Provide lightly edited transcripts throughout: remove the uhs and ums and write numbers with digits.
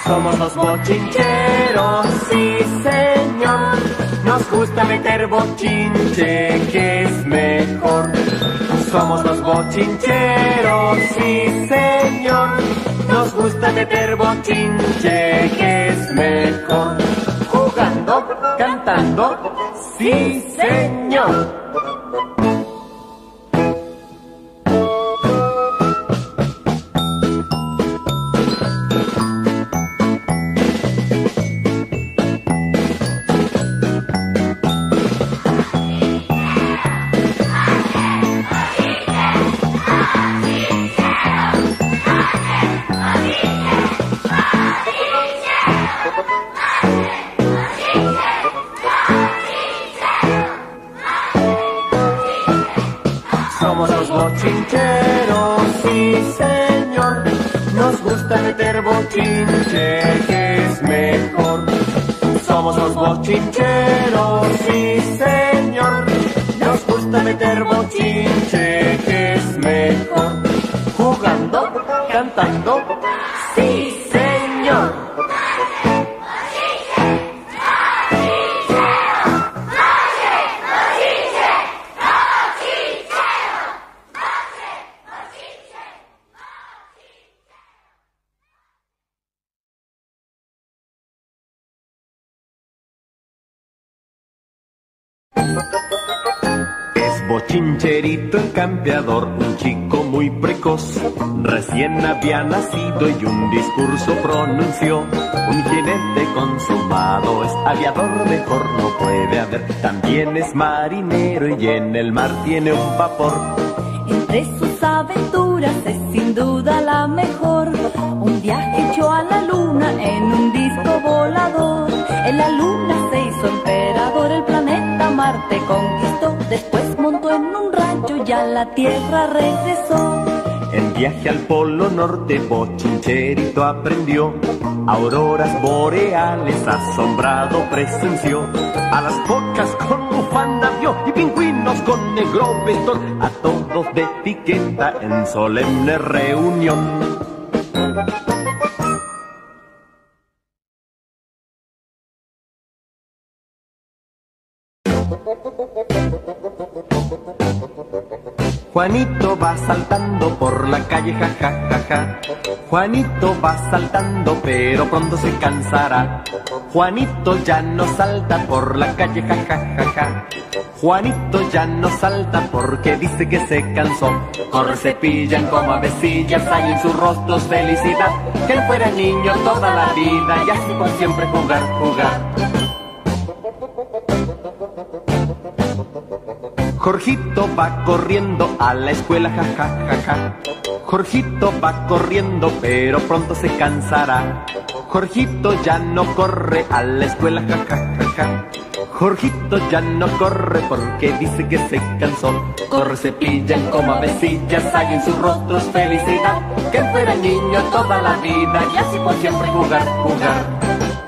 Somos los bochincheros, sí señor. Nos gusta meter bochinche, que es mejor. Somos los bochincheros, sí señor. Nos gusta meter bochinche, que es mejor. Jugando, cantando, sí señor. Somos los bochincheros, sí señor. Nos gusta meter bochinche, que es mejor. Somos los bochincheros, sí señor. Nos gusta meter bochinche, que es mejor. Jugando, cantando, sí señor. Es bochincherito el campeador, un chico muy precoz. Recién había nacido y un discurso pronunció. Un jinete consumado, es aviador, mejor no puede haber. También es marinero y en el mar tiene un vapor. Entre sus aventuras es sin duda la mejor. Un viaje hecho a la luna en un disco volador. En la luna se hizo emperador, el planeta Marte conquistó. Después montó en un rancho y a la tierra regresó. En viaje al polo norte bochincherito aprendió. Auroras boreales asombrado presenció. A las focas con bufanda vio y pingüinos con negro vector. A todos de etiqueta en solemne reunión. Juanito va saltando por la calle, ja, ja, ja, ja. Juanito va saltando, pero pronto se cansará. Juanito ya no salta por la calle, ja, ja, ja, ja. Juanito ya no salta porque dice que se cansó. Corre, cepillan como avecillas, hay en sus rostros felicidad. Que él fuera niño toda la vida y así por siempre jugar, jugar. Jorgito va corriendo a la escuela, ja, ja, ja, ja. Jorgito va corriendo, pero pronto se cansará. Jorgito ya no corre a la escuela, ja, ja, ja, ja. Jorgito ya no corre porque dice que se cansó. Corre, cepillan como avecillas, hay en sus rostros felicidad. Que él fuera niño toda la vida y así por siempre jugar, jugar.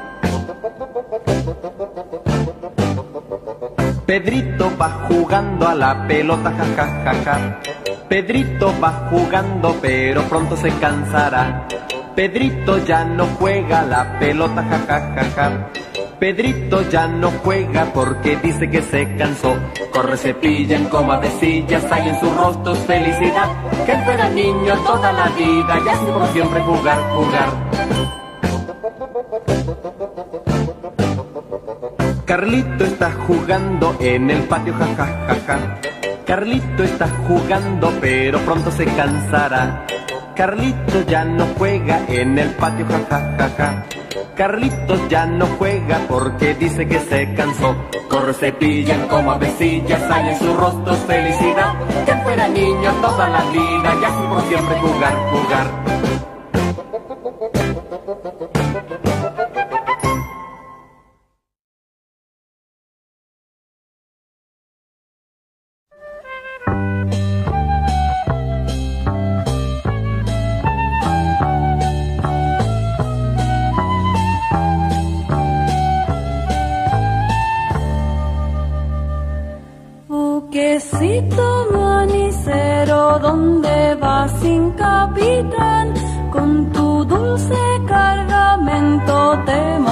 Pedrito va jugando a la pelota, ja, ja, ja, ja. Pedrito va jugando, pero pronto se cansará. Pedrito ya no juega a la pelota, ja, ja, ja, ja. Pedrito ya no juega porque dice que se cansó. Corre, cepillan como avecillas, hay en sus rostros felicidad. Que él fuera niño toda la vida y así por siempre jugar, jugar. Carlito está jugando en el patio, ja, ja, ja, ja. Carlito está jugando, pero pronto se cansará. Carlito ya no juega en el patio, ja, ja, ja, ja. Carlito ya no juega porque dice que se cansó. Corre, cepillan como avecillas, hay en sus rostros felicidad. Que fuera niño toda la vida y así por siempre jugar, jugar. Buquecito manicero, ¿dónde vas sin capitán?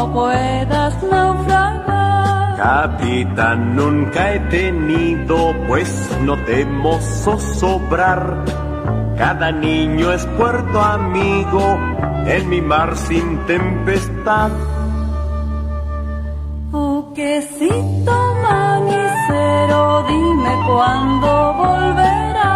temo puedas naufragar. Capitán, nunca he tenido, pues no temo zozobrar. Cada niño es puerto amigo en mi mar sin tempestad. Buquecito manicero, dime cuándo volverá.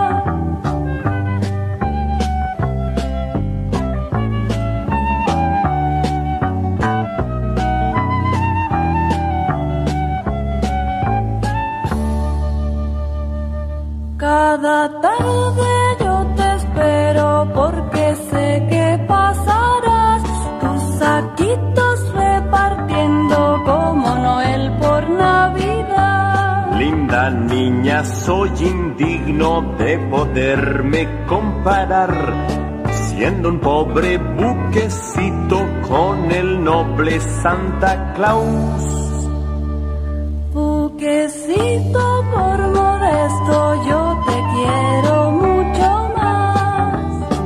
Cada tarde yo te espero porque sé que pasarás tus saquitos repartiendo como Noel por Navidad. Linda niña, soy indigno de poderme comparar, siendo un pobre buquecito con el noble Santa Claus. Buquecito, por modesto, yo te quiero mucho más.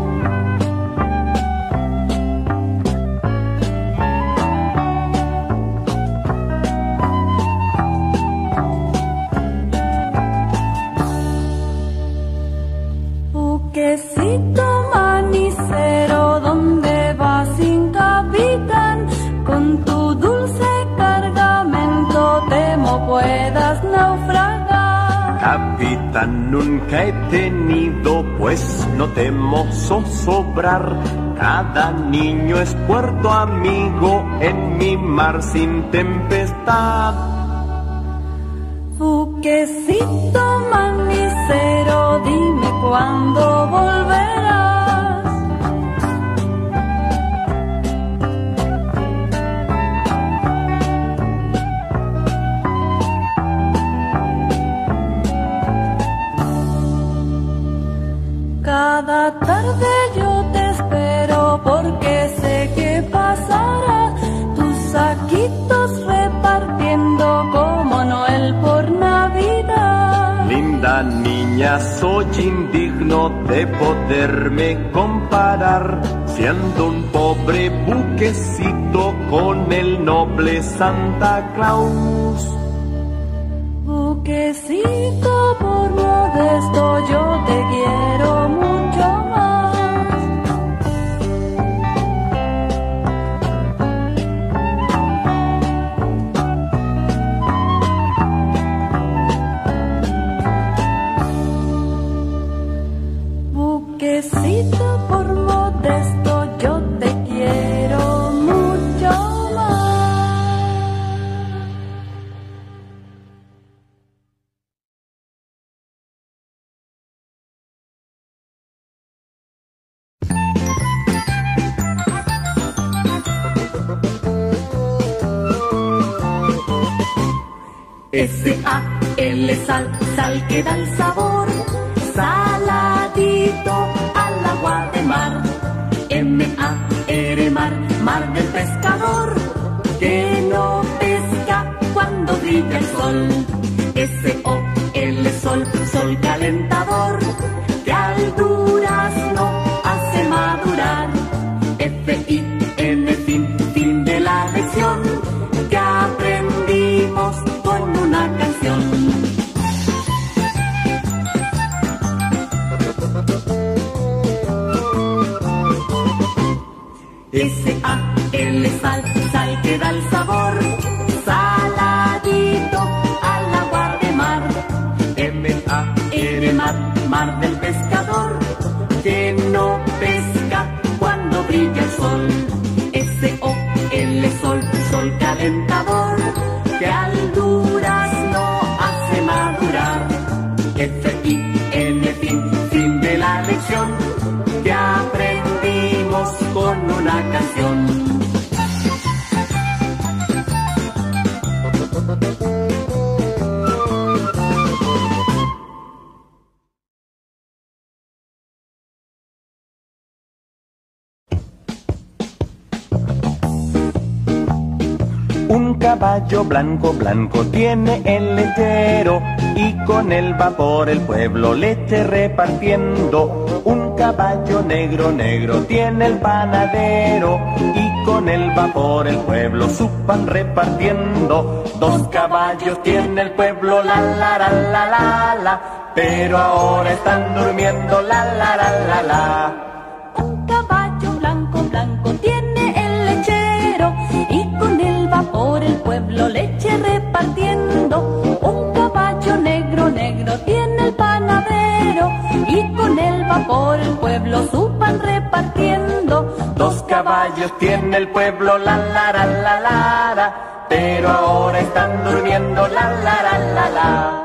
Buquecito manicero, ¿dónde vas sin capitán? Con tu dulce cargamento temo puedas naufragar. Capitán, nunca he tenido, pues no temo zozobrar. Cada niño es puerto amigo en mi mar sin tempestad. Buquecito manicero, dime cuándo volverás. Cada tarde yo te espero porque sé que pasarás tus saquitos repartiendo como Noel por Navidad. Linda niña, soy indigno de poderme comparar, siendo un pobre buquecito con el noble Santa Claus. Buquecito, por modesto, yo te quiero mucho más. Buquecito, por modesto, yo te quiero mucho más. S-A-L, sal, sal que da el sabor, saladito al agua de mar. M-A-R, mar, mar del pescador, que no pesca cuando brilla el sol. S-O-L, sol, sol calentador, que al durazno hace madurar. F-I-N, fin, fin de la lección, que aprendimos con una canción. S-A-L, sal, sal que da el sabor, saladito al agua de mar. M-A-R, mar, mar del pescador, que no pesca cuando brilla el sol. S-O-L, sol, sol calentador, que al durazno hace madurar. F-I-N, fin, fin de la lección, que aprendimos con una canción. Un caballo blanco, blanco tiene el lechero y con el va por el pueblo leche repartiendo. Un caballo negro, negro tiene el panadero y con él va por el pueblo su pan repartiendo. Dos caballos tiene el pueblo, la la la la la la, pero ahora están durmiendo, la la la la la. Un caballo blanco, blanco tiene el lechero y con él va por el pueblo leche repartiendo. Un caballo negro, negro tiene el panadero y con él va por el pueblo su pan repartiendo. Dos caballos tiene el pueblo, la la la la la la, pero ahora están durmiendo, la la la la la.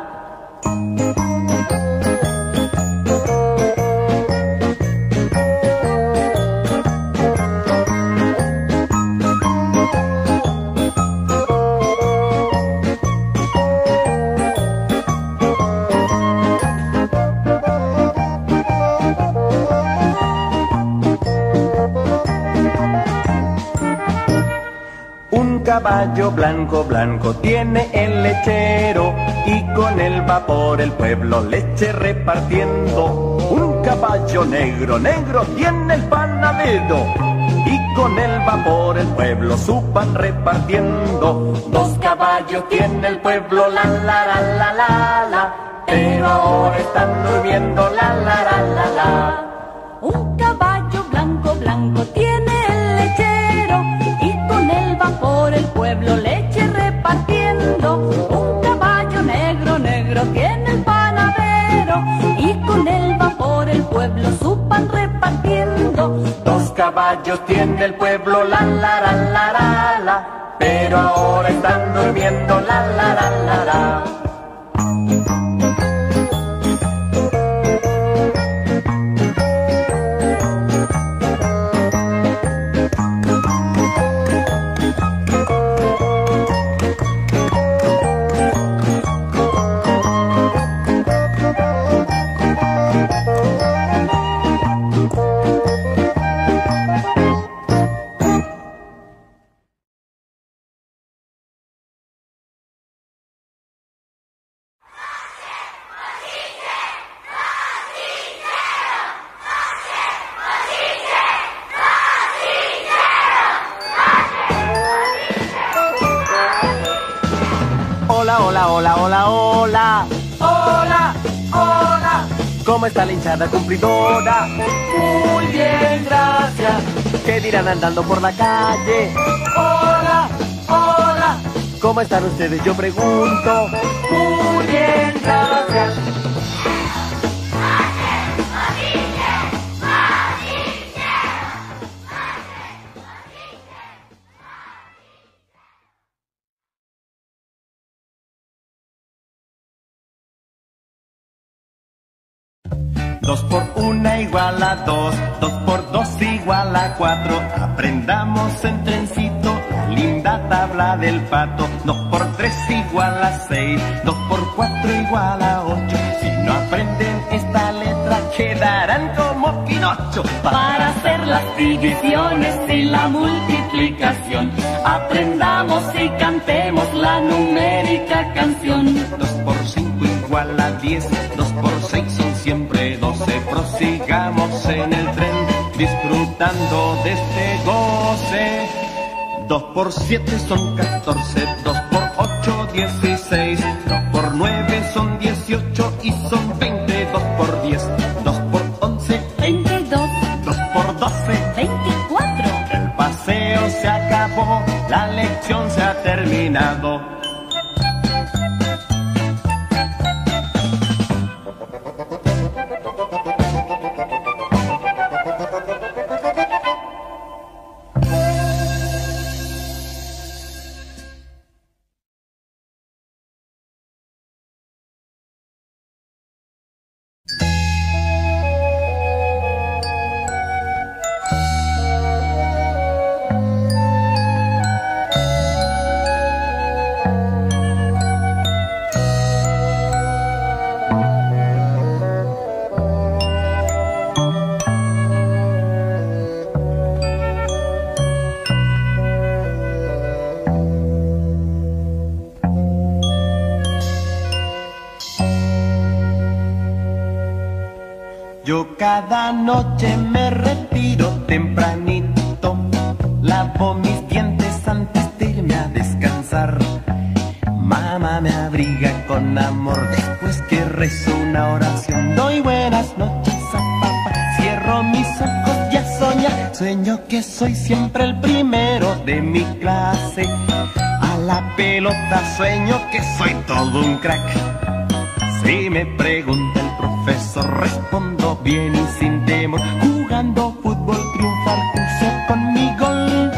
Un caballo blanco, blanco tiene el lechero y con él va por el pueblo leche repartiendo. Un caballo negro, negro tiene el panadero y con él va por el pueblo su pan repartiendo. Dos caballos tiene el pueblo, la la la la la la, pero ahora están durmiendo, la la la la la. Un caballo blanco, blanco tiene el lechero y con él va por el pueblo leche repartiendo. Un caballo negro, negro tiene el panadero y con él va por el pueblo su pan repartiendo. Dos caballos tiene el pueblo, la la la la la la, pero ahora están durmiendo, la la la la la. Hola, hola, hola, hola, hola. Hola, hola. ¿Cómo está la hinchada cumplidora? Muy bien, gracias. ¿Qué dirán andando por la calle? Hola, hola. ¿Cómo están ustedes? Yo pregunto. Muy bien, gracias. Dos por una igual a dos, dos por dos igual a cuatro. Aprendamos en trencito la linda tabla del pato. Dos por tres igual a seis, dos por cuatro igual a ocho. Si no aprenden esta letra quedarán como Pinocho. Para hacer las divisiones y la multiplicación, aprendamos y cantemos la numérica canción. Dos por cinco igual a 10, dos por seis son siempre 12. Prosigamos en el tren disfrutando de este goce. Dos por siete son 14, dos por ocho 16, dos por nueve son 18 y son 20. Dos por 10, dos por 11, 22, dos por 12, 24. el paseo se acabó, la lección se ha terminado. Yo cada noche me retiro tempranito, lavo mis dientes antes de irme a descansar. Mamá me abriga con amor después que rezo una oración. Doy buenas noches a papá, cierro mis ojos y a soñar. Sueño que soy siempre el primero de mi clase. A la pelota sueño que soy todo un crack. Si me pregunta el profesor respondo bien y sin temor. Jugando fútbol triunfa el curso con mi gol.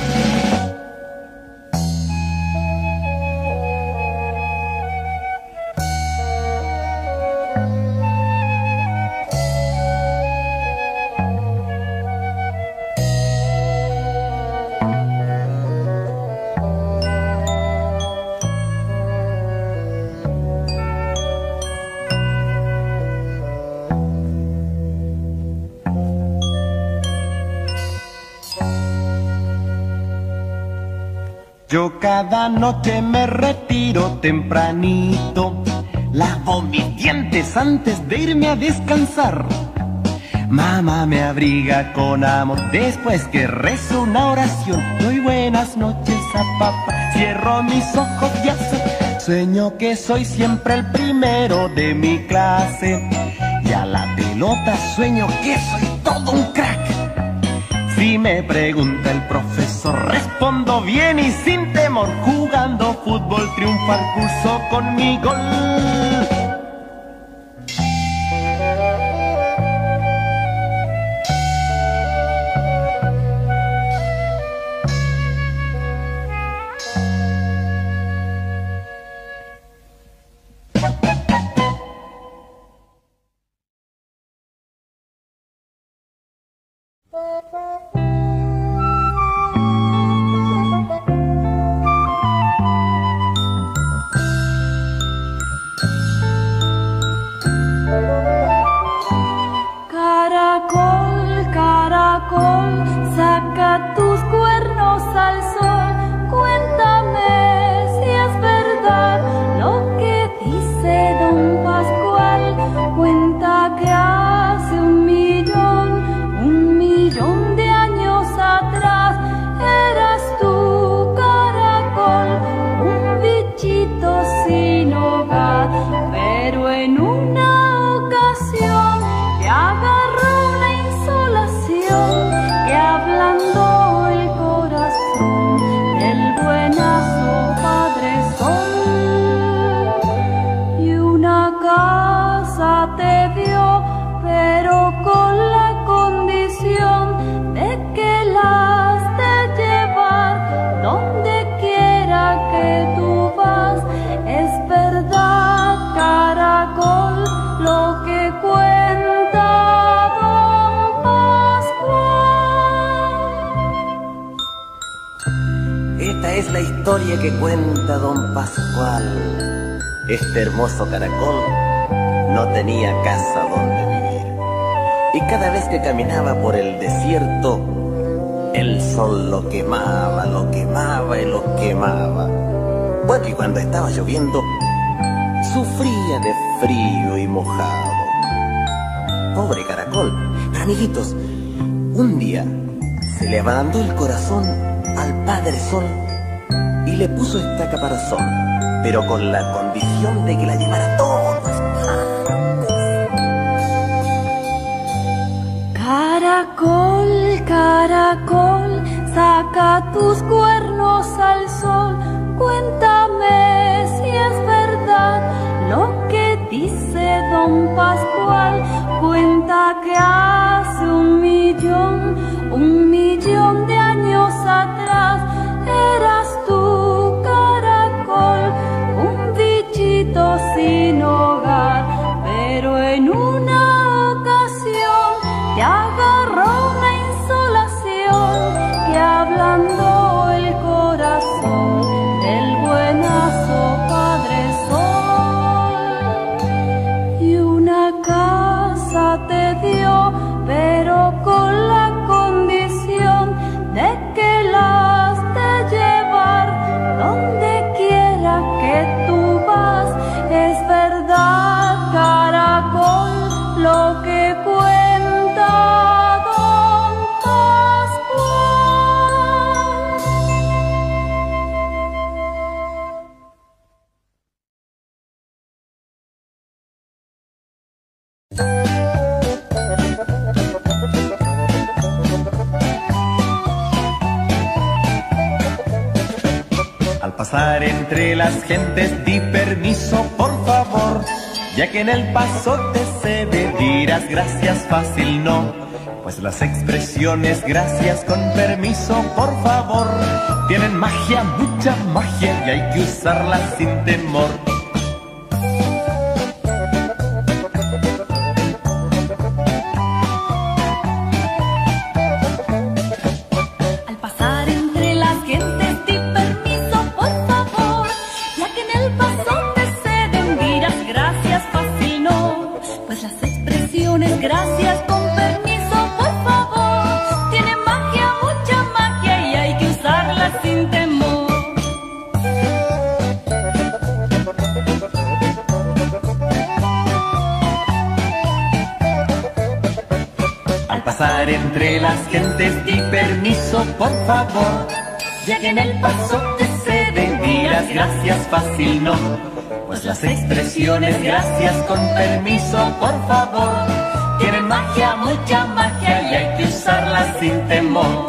Yo cada noche me retiro tempranito, lavo mis dientes antes de irme a descansar. Mamá me abriga con amor después que rezo una oración. Doy buenas noches a papá, cierro mis ojos y sueño que soy siempre el primero de mi clase. Y a la pelota sueño que soy todo un crack. Si me pregunta el profesor respondo bien y sin temor. Jugando fútbol triunfa el curso con mi gol. Caracol, caracol, saca tus cuernos al sol. Cuéntame si es verdad lo que dice don Pascual. Cuenta que hace un millón de años atrás eras tú, caracol, un bichito sin hogar, pero en una ocasión te agarró una insolación que ablandó el corazón del buenazo Padre Sol. Y una casa te dio, pero con la condición de que la has de llevar donde quiera que tú vas. Es verdad, caracol, lo que cuenta don Pascual. Esta es la historia que cuenta don Pascual. Este hermoso caracol no tenía casa donde vivir. Y cada vez que caminaba por el desierto, el sol lo quemaba y lo quemaba. Bueno, y cuando estaba lloviendo, sufría de frío y mojado. Pobre caracol. Pero amiguitos, un día se le ablandó el corazón al Padre Sol y le puso esta caparazón, pero con la condición de que la llevara todas partes. Caracol, caracol, saca tus cuernos al sol. Cuéntame si es verdad lo que dice don Pascual. Cuenta que hace un millón de años atrás eras tú, caracol, un bichito sin hogar, pero en una ocasión te agarró una insolación que ablandó el corazón del buenazo Padre Sol. Y una casa te dio, pero con la condición de que la has de llevar donde quiera que tú vas. Es verdad, caracol, lo que cuenta pasar entre las gentes di permiso, por favor, ya que en el pasote se ve, dirás gracias fácil no, pues las expresiones gracias con permiso, por favor, tienen magia, mucha magia, y hay que usarlas sin temor. Entre las gentes di permiso, por favor, ya que en el pasote se ven, dirás gracias fácil no, pues las expresiones gracias con permiso, por favor, tienen magia, mucha magia, y hay que usarlas sin temor.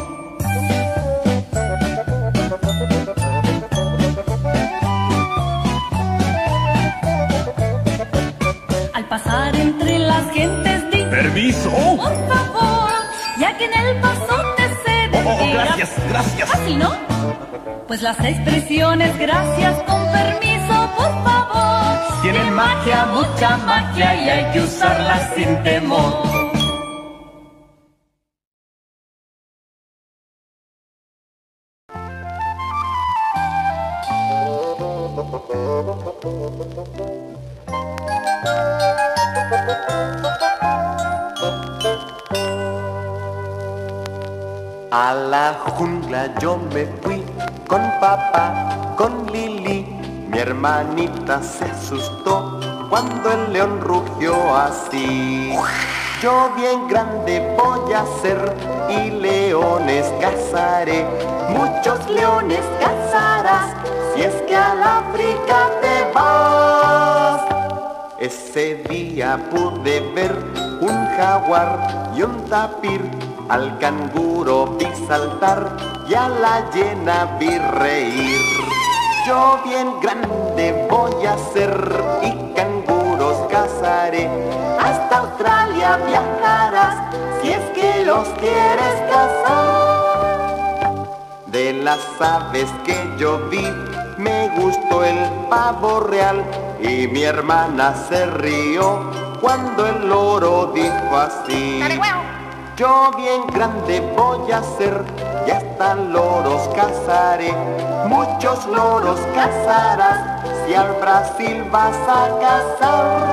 Al pasar entre las gentes di permiso, por favor, ya que en el pasote se ve. Gracias, gracias. Fácil, ¿no? Pues las expresiones gracias con permiso, por favor, tienen magia, mucha magia, y hay que usarlas sin temor. A la jungla yo me fui con papá, con Lili. Mi hermanita se asustó cuando el león rugió así. Yo bien grande voy a ser y leones cazaré. Muchos leones cazarás si es que al África te vas. Ese día pude ver un jaguar y un tapir. Al canguro vi saltar y a la hiena vi reír. Yo bien grande voy a ser y canguros cazaré. Hasta Australia viajarás si es que los quieres cazar. De las aves que yo vi me gustó el pavo real y mi hermana se rió cuando el loro dijo así. Yo bien grande voy a ser y hasta loros cazaré. Muchos loros cazarás si al Brasil vas a cazar.